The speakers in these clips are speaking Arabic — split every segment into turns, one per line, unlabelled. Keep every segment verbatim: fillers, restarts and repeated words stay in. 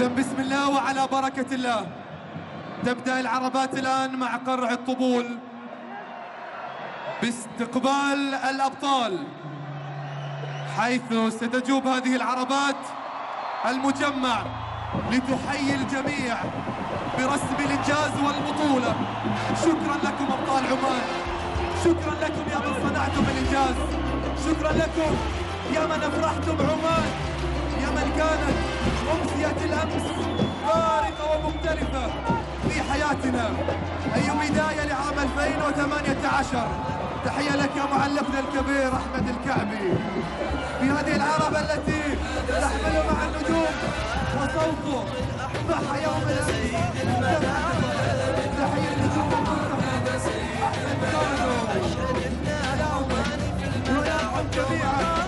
إذا بسم الله وعلى بركة الله تبدأ العربات الآن مع قرع الطبول باستقبال الأبطال، حيث ستجوب هذه العربات المجمع لتحيي الجميع برسم الإنجاز والبطولة. شكرا لكم أبطال عمان، شكرا لكم يا من صنعتم الإنجاز، شكرا لكم يا من أفرحتم عمان، يا من كانت أمسية الأمس فارقة ومختلفة في حياتنا. أي بداية لعام ألفين وثمانية عشر. تحية لك يا معلقنا الكبير أحمد الكعبي في هذه العربة التي تحمل مع النجوم وصوته ضحى يوم الأمس. تحية النجوم المنتخب أحمد كانو وياكم جميعا.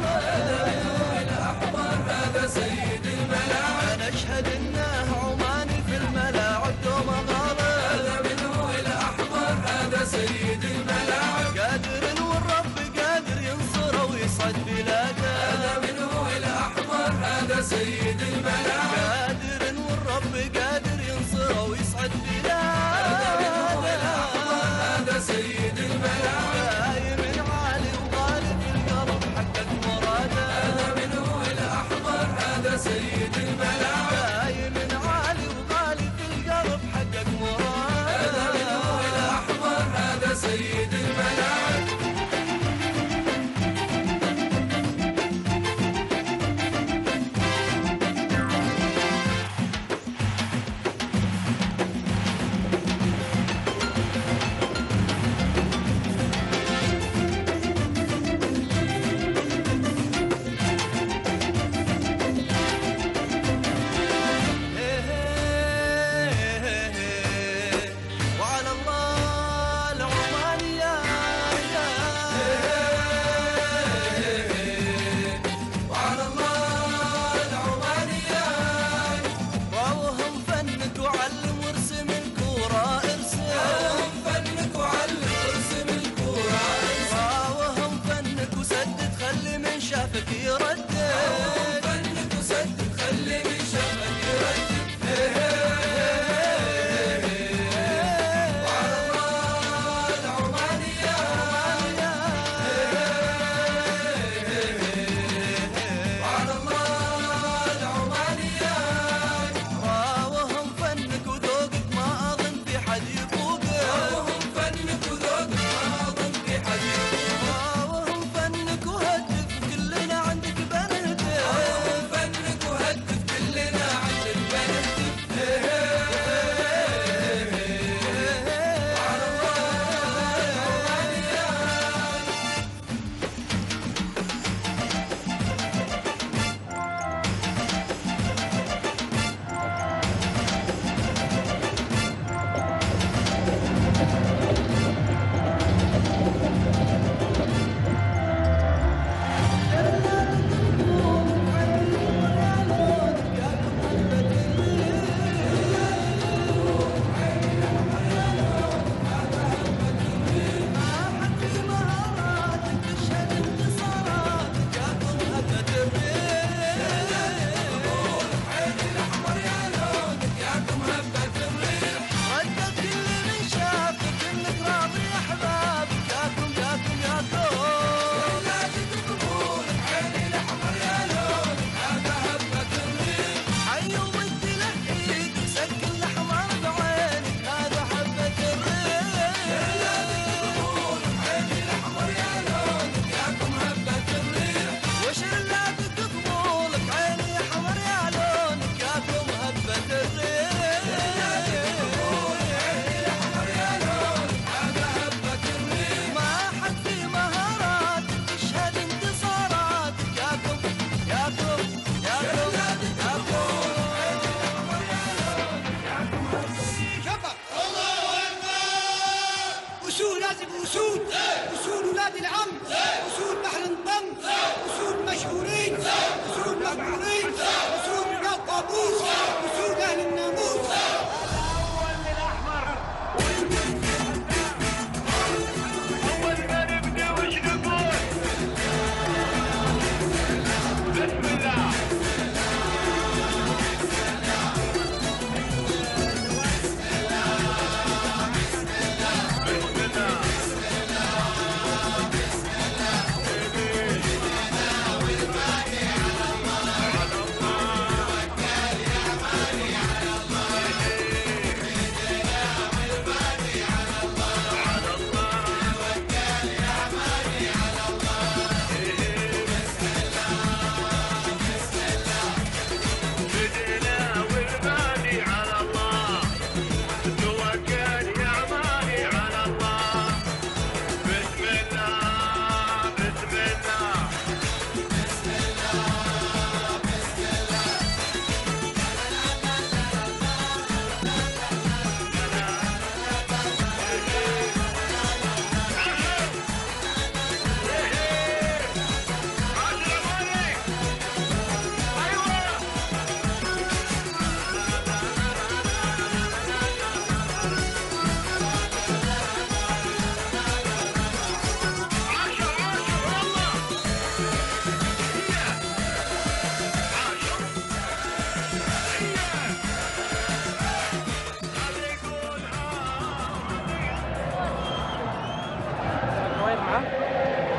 هذا سيد الملاعب، نشهد انه عماني في الملاعب دوم غالب. هذا منه الاحمر، هذا سيد الملاعب، قادر والرب قادر ينصره ويصعد بلاده. هذا منه الاحمر، هذا سيد الملاعب، قادر والرب قادر ينصره ويصعد بلاده. هذا منه الاحمر، هذا سيد الملاعب، دايم عالي وغالي في القلب حقق مراده. هذا منه الاحمر، هذا سيد الملاعب، دايم عالي وغالي في القلب حقق مراده. هذا منه الاحمر، هذا سيد الملاعب.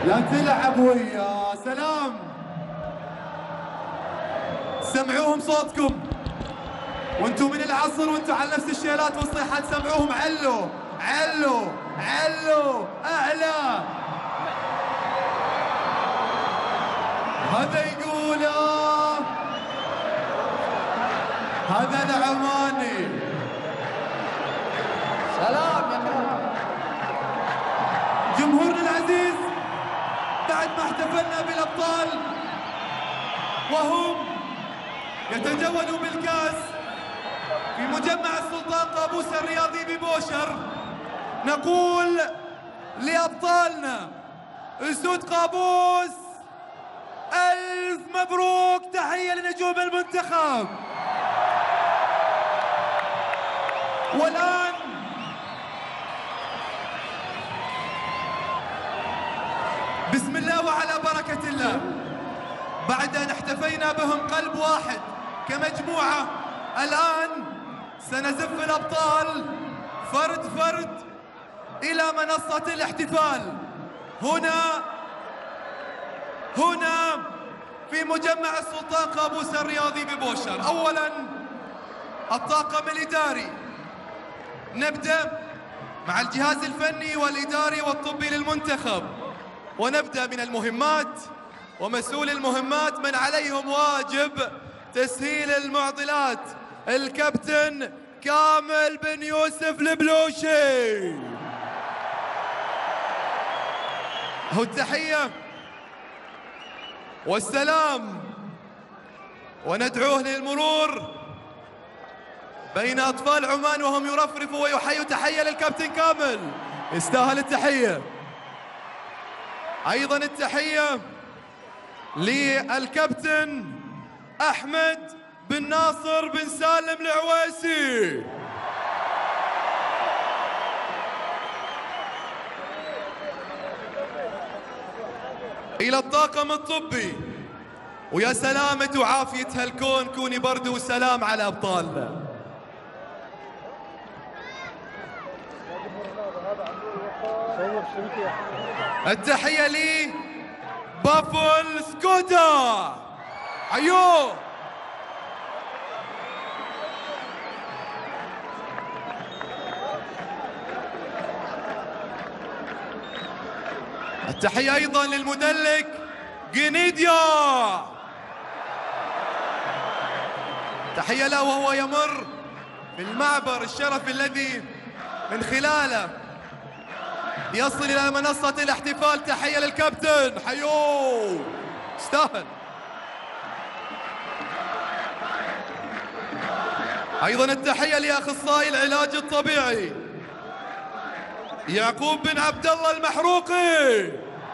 لا تلعب ويا سلام. سمعوهم صوتكم وانتم من العصر وانتم على نفس الشيلات والصيحات. سمعوهم علوا علوا علوا اعلى. هذا يقول هذا العماني.
سلام يا اخوان.
جمهورنا العزيز، بعد ما احتفلنا بالابطال وهم يتجولوا بالكاس في مجمع السلطان قابوس الرياضي ببوشر، نقول لابطالنا اسود قابوس الف مبروك. تحيه لنجوم المنتخب. والان بسم الله وعلى بركة الله، بعد أن احتفينا بهم قلب واحد كمجموعة، الآن سنزف الأبطال فرد فرد إلى منصة الاحتفال هنا هنا في مجمع السلطان قابوس الرياضي ببوشر. أولاً الطاقم الإداري، نبدأ مع الجهاز الفني والإداري والطبي للمنتخب، ونبدأ من المهمات ومسؤول المهمات من عليهم واجب تسهيل المعضلات، الكابتن كامل بن يوسف البلوشي. هو التحية والسلام، وندعوه للمرور بين أطفال عمان وهم يرفرفوا ويحيوا. تحية للكابتن كامل، يستاهل التحية. أيضاً التحية للكابتن أحمد بن ناصر بن سالم العويسي. إلى الطاقم الطبي، ويا سلامة وعافية هالكون، كوني برد وسلام على أبطالنا. التحية لي بافل سكودا، حيوه. التحية أيضا للمدلك جنيديا، تحية له وهو يمر في المعبر الشرفي الذي من خلاله يصل إلى منصة الاحتفال. تحية للكابتن، حيوه استاهل. أيضا التحية لأخصائي العلاج الطبيعي يعقوب بن عبد الله المحروقي.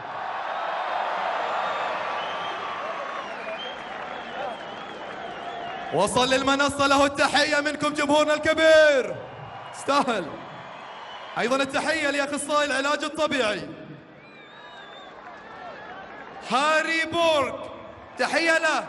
وصل للمنصة، له التحية منكم جمهورنا الكبير، استاهل. أيضاً التحية لأخصائي العلاج الطبيعي هاري بورك، تحية له.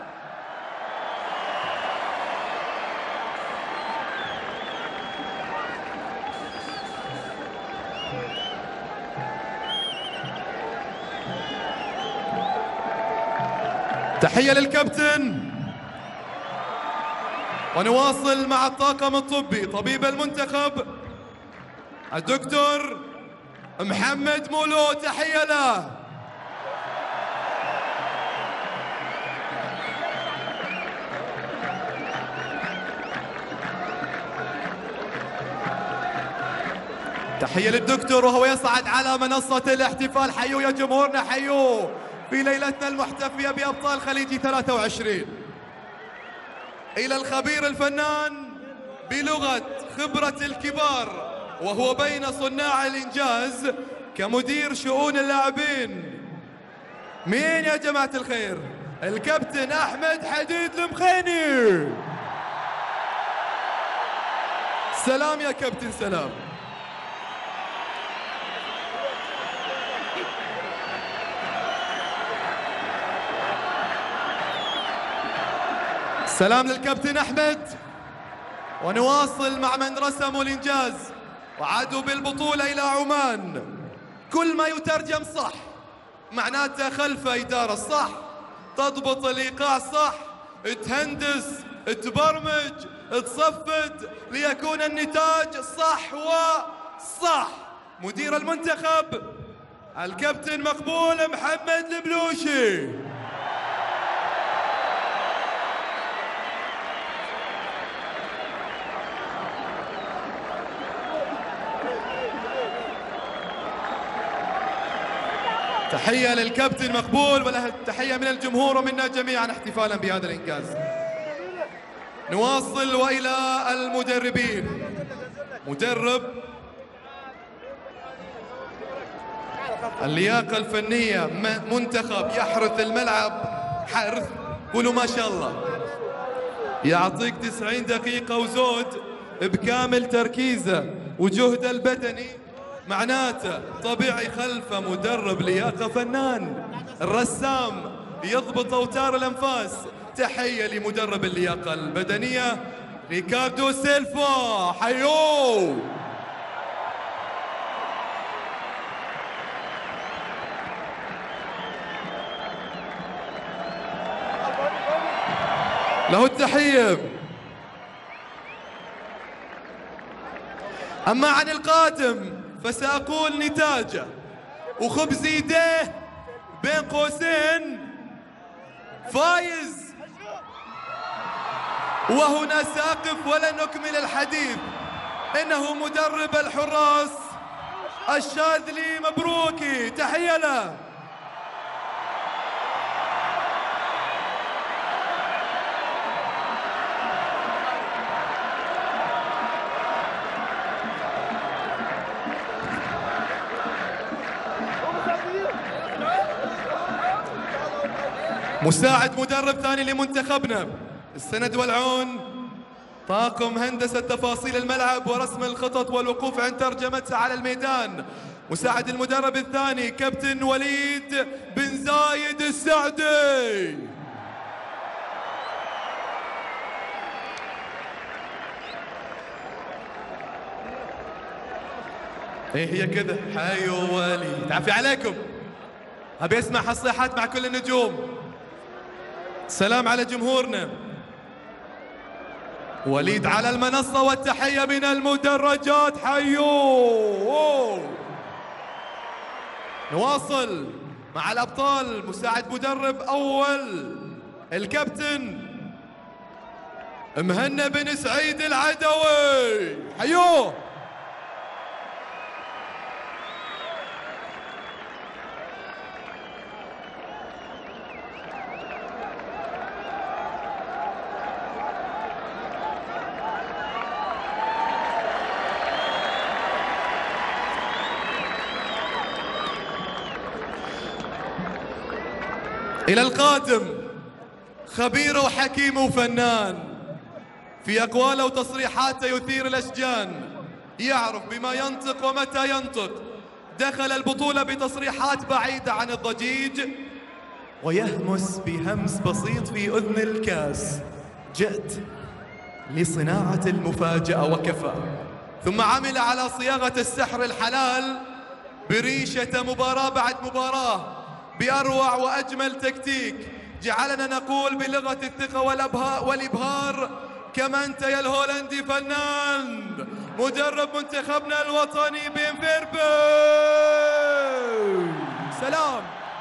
تحية للكابتن. ونواصل مع الطاقم الطبي، طبيب المنتخب الدكتور محمد مولو، تحية له. تحية للدكتور وهو يصعد على منصة الاحتفال. حيوا يا جمهورنا، حيوا في ليلتنا المحتفية بأبطال خليجي ثلاثة وعشرين. إلى الخبير الفنان بلغة خبرة الكبار وهو بين صناع الإنجاز كمدير شؤون اللاعبين، مين يا جماعة الخير؟ الكابتن أحمد حديد المخيني. سلام يا كابتن، سلام. سلام للكابتن أحمد. ونواصل مع من رسموا الإنجاز وعادوا بالبطولة إلى عمان. كل ما يترجم صح، معناته خلفه إدارة صح، تضبط الإيقاع صح، تهندس، تبرمج، تصفد ليكون النتاج صح وصح. مدير المنتخب الكابتن مقبول محمد البلوشي. تحية للكابتن مقبول وله تحية من الجمهور ومنا جميعا احتفالا بهذا الإنجاز. نواصل وإلى المدربين. مدرب اللياقة الفنية منتخب يحرث الملعب حرث، قولوا ما شاء الله، يعطيك تسعين دقيقة وزود بكامل تركيزه وجهده البدني، معناته طبيعي خلفه مدرب لياقة فنان الرسام يضبط أوتار الأنفاس. تحية لمدرب اللياقة البدنية ريكاردو سيلفا، حيوه. له التحية. أما عن القادم فسأقول نتاجه وخبز يديه بين قوسين فايز. وهنا سأقف ولن نكمل الحديث، إنه مدرب الحراس الشاذلي، مبروكي، تحية له. مساعد مدرب ثاني لمنتخبنا السند والعون، طاقم هندسة تفاصيل الملعب ورسم الخطط والوقوف عند ترجمتها على الميدان. مساعد المدرب الثاني كابتن وليد بن زايد السعدي. ايه هي كذا، حيو وليد، عافية عليكم. ابي اسمع هالصيحات مع كل النجوم. سلام على جمهورنا. وليد على المنصة والتحية من المدرجات، حيوه. نواصل مع الأبطال. مساعد مدرب أول الكابتن مهنا بن سعيد العدوي، حيوه. إلى القادم خبير وحكيم وفنان، في أقواله وتصريحاته يثير الأشجان، يعرف بما ينطق ومتى ينطق. دخل البطولة بتصريحات بعيدة عن الضجيج ويهمس بهمس بسيط في أذن الكاس: جئت لصناعة المفاجأة وكفى. ثم عمل على صياغة السحر الحلال بريشة مباراة بعد مباراة بأروع وأجمل تكتيك، جعلنا نقول بلغة الثقة والإبهار: كما أنت يا الهولندي فنان. مدرب منتخبنا الوطني بن فيربي، سلام.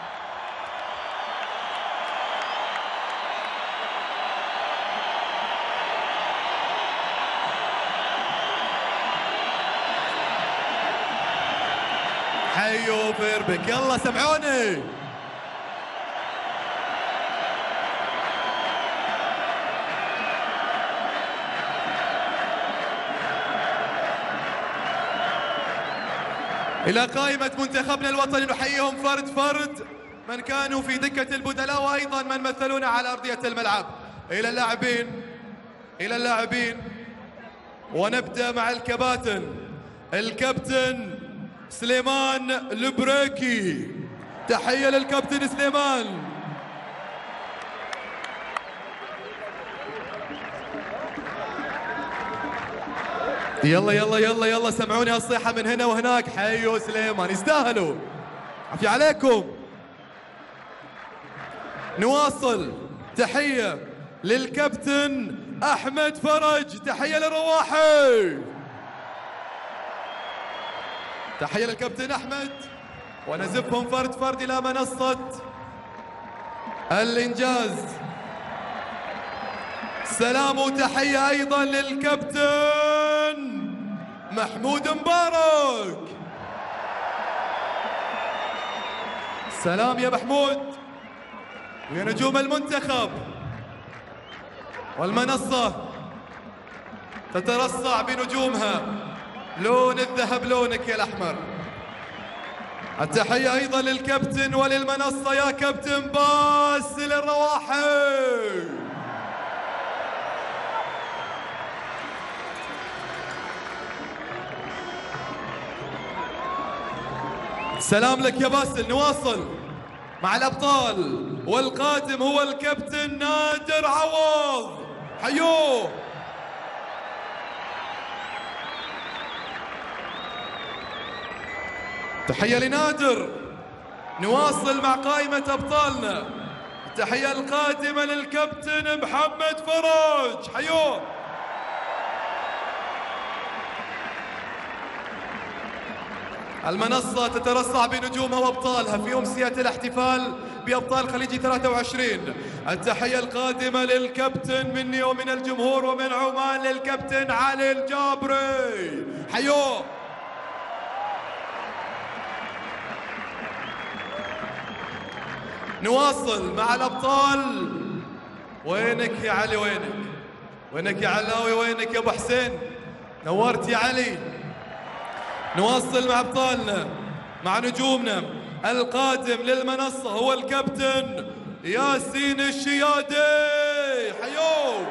حيو فيربك، يلا سمعوني. إلى قائمة منتخبنا الوطني نحييهم فرد فرد، من كانوا في دكة البدلاء وأيضا من مثلونا على أرضية الملعب. إلى اللاعبين إلى اللاعبين ونبدأ مع الكباتن. الكابتن سليمان البريكي، تحية للكابتن سليمان. يلا يلا يلا يلا سمعوني هالصيحة من هنا وهناك، حيوا سليمان، يستاهلوا، عافية عليكم. نواصل. تحية للكابتن أحمد فرج، تحية للرواحي. تحية للكابتن أحمد، ونزفهم فرد فرد إلى منصة الإنجاز. سلام وتحية أيضا للكابتن محمود مبارك. سلام يا محمود. ويا نجوم المنتخب والمنصة تترصع بنجومها، لون الذهب لونك يا الأحمر. التحية أيضا للكابتن وللمنصة يا كابتن باسل الرواحي. سلام لك يا باسل. نواصل مع الأبطال، والقادم هو الكابتن نادر عوض، حيوه. تحية لنادر. نواصل مع قائمة أبطالنا. التحية القادمة للكابتن محمد فرج، حيوه. المنصة تترصع بنجومها وأبطالها في أمسية الاحتفال بأبطال خليجي ثلاثة وعشرين. التحية القادمة للكابتن مني ومن الجمهور ومن عمان للكابتن علي الجابري، حيوه. نواصل مع الأبطال. وينك يا علي؟ وينك؟ وينك يا علاوي؟ وينك يا أبو حسين؟ نورت يا علي. نواصل مع أبطالنا، مع نجومنا. القادم للمنصة هو الكابتن ياسين الشيادي، حيوه.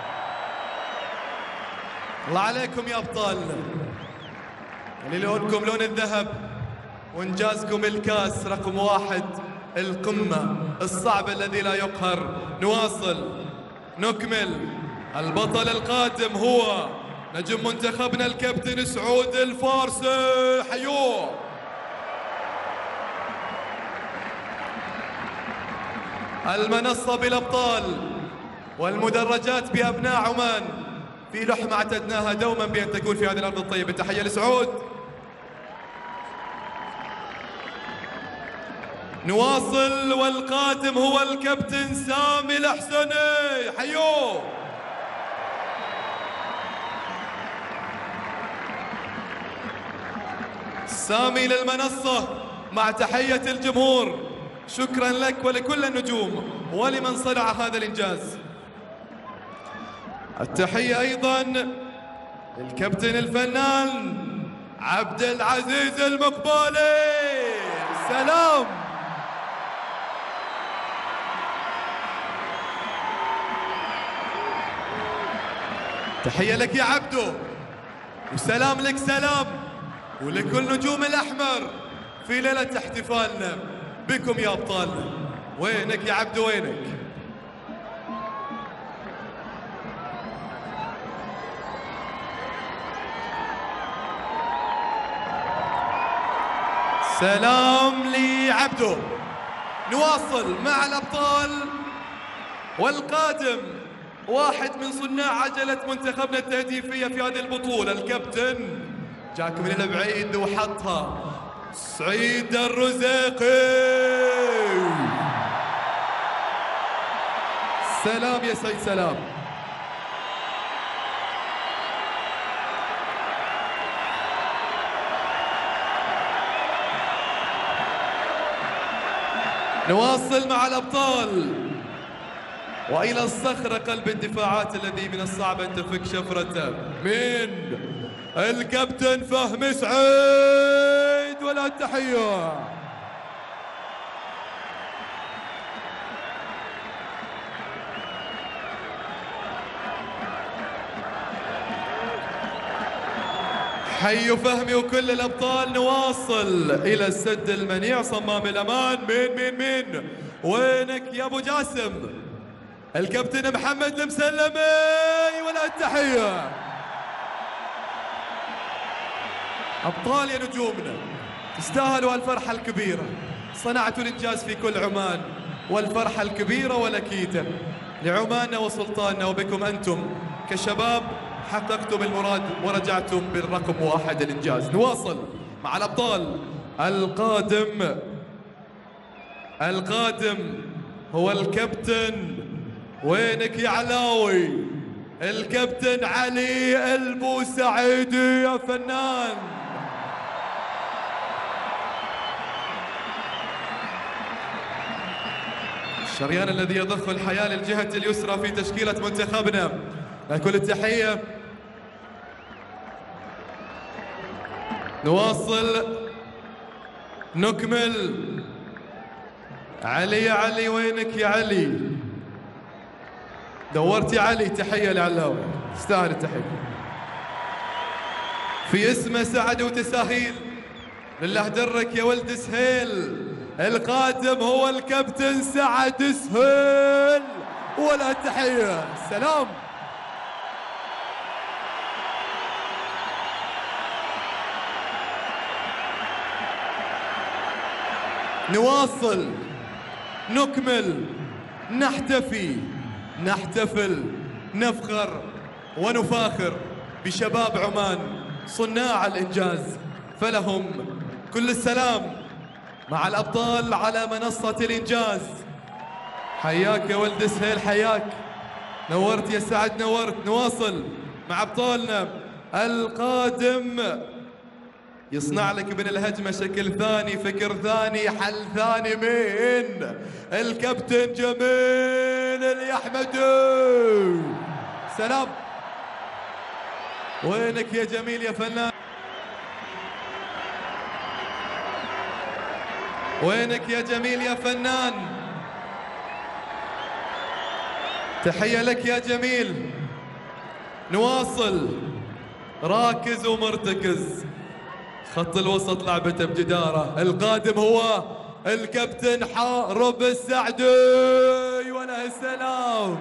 الله عليكم يا أبطالنا، اللي لونكم لون الذهب وإنجازكم الكاس رقم واحد، القمة الصعبة الذي لا يقهر. نواصل نكمل. البطل القادم هو نجم منتخبنا الكابتن سعود الفارسي، حيوه. المنصة بالأبطال والمدرجات بأبناء عمان في لحمة اعتدناها دوما بأن تكون في هذه الأرض الطيبة. تحية لسعود. نواصل، والقادم هو الكابتن سامي الحسني، حيوه. سامي للمنصة مع تحية الجمهور. شكرا لك ولكل النجوم ولمن صنع هذا الإنجاز. التحية أيضا للكابتن الفنان عبد العزيز المقبالي. سلام. تحية لك يا عبدو، وسلام لك. سلام ولكل نجوم الأحمر في ليلة احتفالنا بكم يا أبطالنا. وينك يا عبدو؟ وينك؟ سلام لعبدو. نواصل مع الأبطال، والقادم واحد من صناع عجلة منتخبنا التهديفية في هذه البطولة، الكابتن جاك من البعيد وحطها، سعيد الرزيقي. سلام يا سعيد. سلام. نواصل مع الأبطال، وإلى الصخرة قلب الدفاعات الذي من الصعب أن تفك شفرته، من الكابتن فهمي سعيد. ولا التحية. حي فهمي وكل الأبطال. نواصل إلى السد المنيع صمام الأمان. مين مين مين؟ وينك يا أبو جاسم؟ الكابتن محمد المسلمي. ولا التحية. أبطال يا نجومنا، تستاهلوا الفرحة الكبيرة. صنعتوا الإنجاز في كل عمان، والفرحة الكبيرة والأكيدة لعماننا وسلطاننا، وبكم أنتم كشباب حققتم المراد ورجعتم بالرقم واحد الإنجاز. نواصل مع الأبطال. القادم القادم هو الكابتن، وينك يا علاوي؟ الكابتن علي البوسعيدي يا فنان. الشريان الذي يضخ الحياة للجهة اليسرى في تشكيلة منتخبنا، كل التحية. نواصل نكمل. علي يا علي، وينك يا علي؟ دورت يا علي. تحية لعلاوي، تستاهل التحية. في اسمه سعد وتساهيل، لله درك يا ولد سهيل. القادم هو الكابتن سعد سهيل، ولا تحية. سلام. نواصل نكمل نحتفي نحتفل نفخر ونفاخر بشباب عمان صناع الإنجاز، فلهم كل السلام مع الأبطال على منصة الإنجاز. حياك يا ولد سهيل، حياك. نورت يا سعد، نورت. نواصل مع أبطالنا. القادم يصنع لك من الهجمة شكل ثاني، فكر ثاني، حل ثاني. مين؟ الكابتن جميل اليحمدي. سلام. وينك يا جميل يا فنان؟ وينك يا جميل يا فنان؟ تحية لك يا جميل. نواصل. راكز ومرتكز، خط الوسط لعبته بجدارة. القادم هو الكابتن حارب السعدي، وله السلام.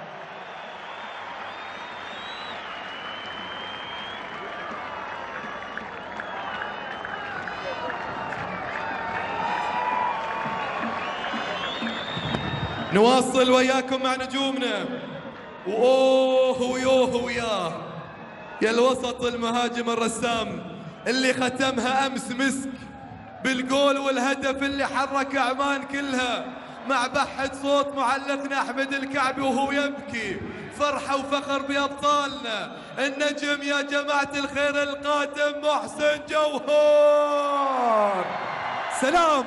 نواصل وياكم مع نجومنا. واوه ويوه وياه يا الوسط المهاجم الرسام اللي ختمها امس مسك بالجول والهدف اللي حرك عمان كلها، مع بحة صوت معلقنا احمد الكعبي وهو يبكي فرحة وفخر بأبطالنا. النجم يا جماعة الخير القادم محسن جوهر. سلام.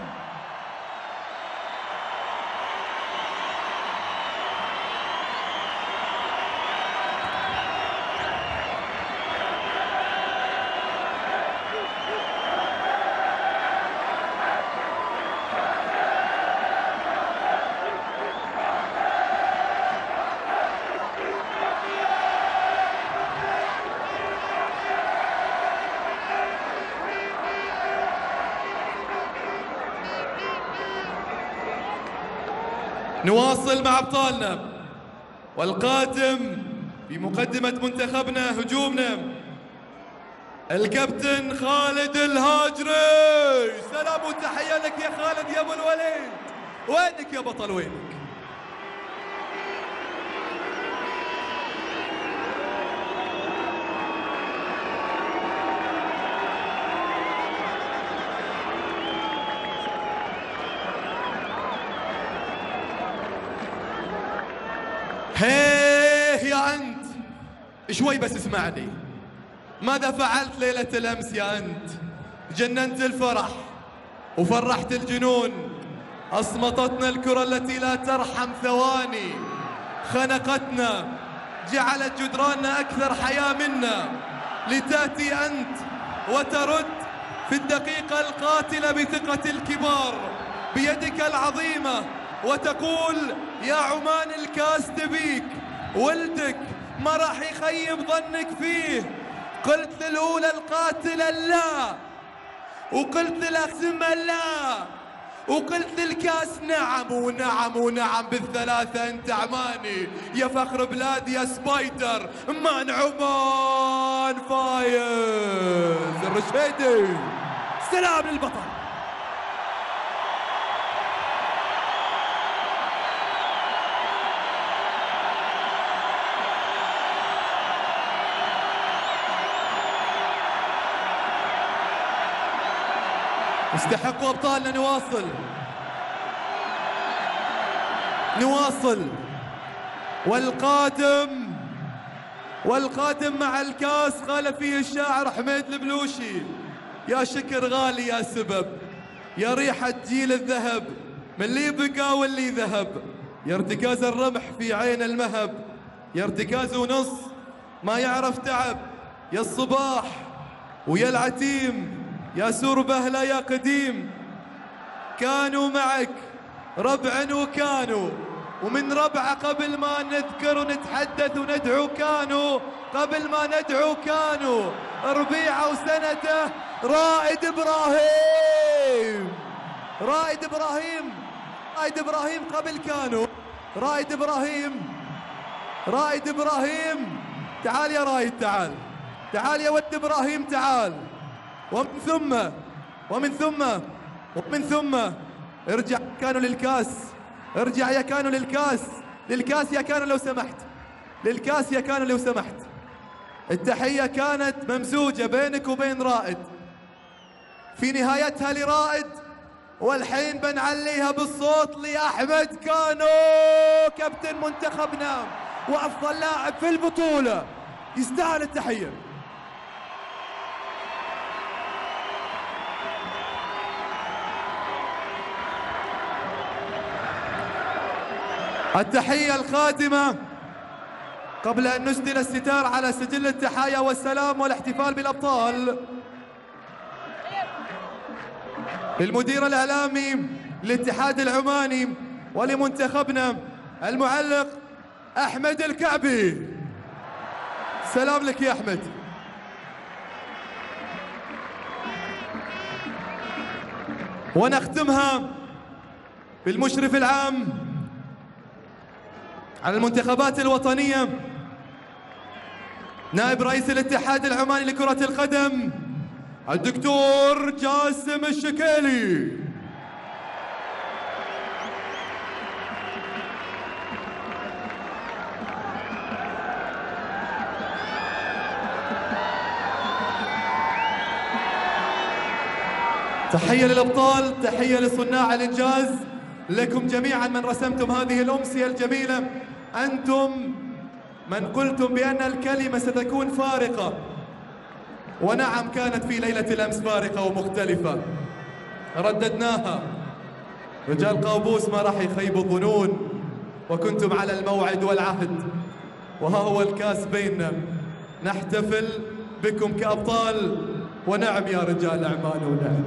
نواصل مع أبطالنا. والقادم في مقدمة منتخبنا هجومنا الكابتن خالد الهاجري. سلام وتحية لك يا خالد يا أبو الوليد. وينك يا بطل، وينك؟ هيه يا أنت، شوي بس اسمعني. ماذا فعلت ليلة الأمس يا أنت؟ جننت الفرح وفرحت الجنون، أصمتتنا الكرة التي لا ترحم ثواني، خنقتنا، جعلت جدراننا أكثر حياة منا، لتأتي أنت وترد في الدقيقة القاتلة بثقة الكبار بيدك العظيمة وتقول يا عمان الكاس تبيك. ولدك ما راح يخيب ظنك فيه. قلت للأولى القاتلة لا، وقلت للأقسمة لا، وقلت للكاس نعم ونعم ونعم. بالثلاثة أنت عماني يا فخر بلادي يا سبايدر مان. عمان فايز. الرشيدي. سلام للبطل. يستحقوا أبطالنا. نواصل نواصل والقادم والقادم مع الكاس قال فيه الشاعر حميد البلوشي: يا شكر غالي يا سبب، يا ريحة جيل الذهب، من اللي بقى واللي ذهب، يا ارتكاز الرمح في عين المهب، يا ارتكاز ونص ما يعرف تعب، يا الصباح ويا العتيم، يا سور بهلة يا قديم، كانوا معك ربع وكانوا، ومن ربع قبل ما نذكر ونتحدث وندعو كانوا، قبل ما ندعو كانوا، ربيعة وسنته رائد إبراهيم، رائد إبراهيم، رائد إبراهيم قبل كانوا، رائد إبراهيم، رائد إبراهيم، تعال يا رائد، تعال تعال يا ود إبراهيم، تعال. ومن ثم ومن ثم ومن ثم ارجع كانوا للكاس، ارجع يا كانوا للكاس، للكاس يا كانوا لو سمحت، للكاس يا كانوا لو سمحت. التحية كانت ممزوجة بينك وبين رائد، في نهايتها لرائد، والحين بنعليها بالصوت لأحمد كانو كابتن منتخبنا وأفضل لاعب في البطولة، يستاهل التحية. التحية الخاتمة قبل أن نسدل الستار على سجل التحايا والسلام والاحتفال بالأبطال للمدير الإعلامي للاتحاد العماني ولمنتخبنا المعلق أحمد الكعبي. سلام لك يا أحمد. ونختمها بالمشرف العام على المنتخبات الوطنية نائب رئيس الاتحاد العماني لكرة القدم الدكتور جاسم الشكيلي. تحية للأبطال، تحية لصناع الإنجاز، لكم جميعا من رسمتم هذه الأمسية الجميلة. أنتم من قلتم بأن الكلمة ستكون فارقة، ونعم كانت في ليلة الأمس فارقة ومختلفة، رددناها. رجال قابوس ما راح يخيبوا الظنون، وكنتم على الموعد والعهد، وها هو الكاس بيننا، نحتفل بكم كأبطال، ونعم يا رجال أعمال ونعم.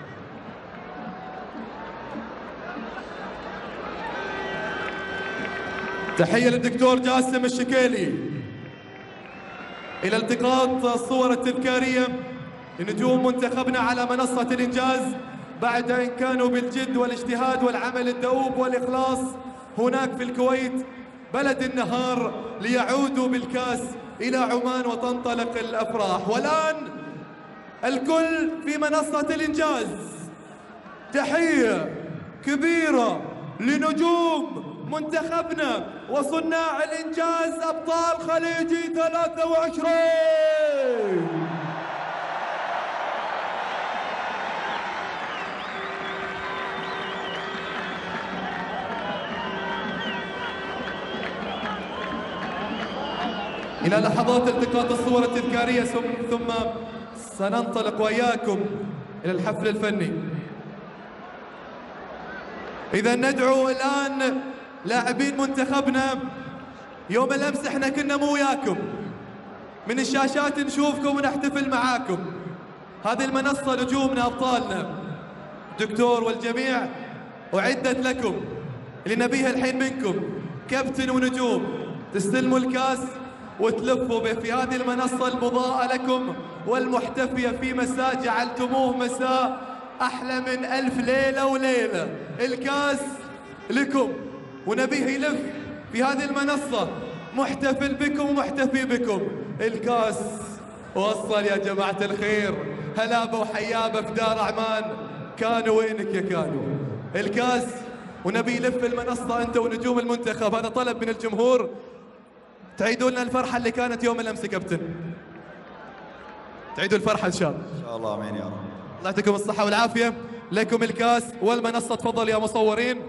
تحية للدكتور جاسم الشكيلي. إلى التقاط الصور التذكارية لنجوم منتخبنا على منصة الإنجاز بعد أن كانوا بالجد والاجتهاد والعمل الدؤوب والإخلاص هناك في الكويت بلد النهار ليعودوا بالكاس إلى عمان وتنطلق الأفراح. والآن الكل في منصة الإنجاز. تحية كبيرة لنجوم منتخبنا وصناع الإنجاز أبطال خليجي ثلاثة وعشرين. إلى لحظات التقاط الصور التذكارية ثم سننطلق وإياكم إلى الحفل الفني. إذا ندعو الآن لاعبين منتخبنا. يوم الأمس احنا كنا مو وياكم، من الشاشات نشوفكم ونحتفل معاكم. هذه المنصة نجومنا أبطالنا دكتور والجميع أعدت لكم، اللي نبيها الحين منكم كابتن ونجوم تستلموا الكاس وتلفوا به في هذه المنصة المضاءة لكم والمحتفية في مساء جعلتموه مساء أحلى من ألف ليلة وليلة. الكاس لكم ونبيه يلف في هذه المنصة محتفل بكم ومحتفي بكم. الكاس وصل يا جماعة الخير، هلابة وحيابة في دار عمان. كانوا وينك يا كانوا؟ الكاس ونبي يلف المنصة أنت ونجوم المنتخب. هذا طلب من الجمهور، تعيدوا لنا الفرحة اللي كانت يوم الأمس كابتن، تعيدوا الفرحة إن شاء الله.
إن شاء الله، آمين يا رب.
الله يعطيكم الصحة والعافية. لكم الكاس والمنصة. تفضل يا مصورين.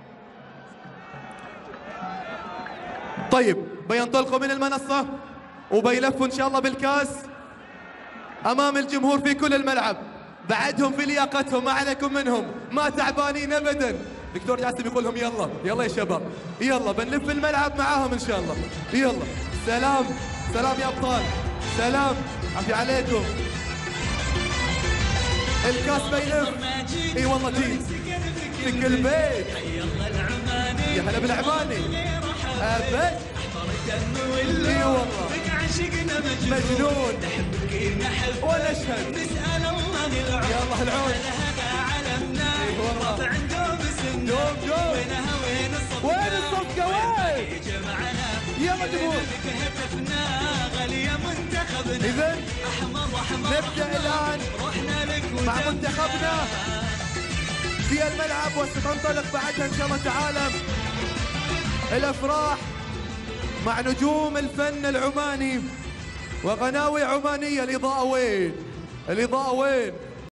طيب بينطلقوا من المنصة وبيلفوا إن شاء الله بالكاس أمام الجمهور في كل الملعب. بعدهم في لياقتهم، ما عليكم منهم، ما تعبانين أبدا. دكتور جاسم يقول لهم يلا يلا يا شباب، يلا بنلف الملعب معاهم إن شاء الله. يلا سلام سلام يا أبطال، سلام عافية عليكم. الكاس بيلف. اي والله جيت في كل بيت. يا هلا بالعماني ابد. اي والله مجنون ونشهد. يا الله العون. اي والله دوم دوم. وين الصفقة وين؟ يا مجنون. إذن نبدأ الآن مع منتخبنا في الملعب، وستنطلق بعدها إن شاء الله تعالى الأفراح مع نجوم الفن العماني وغناوي عمانية. الإضاءة وين؟ الإضاءة وين؟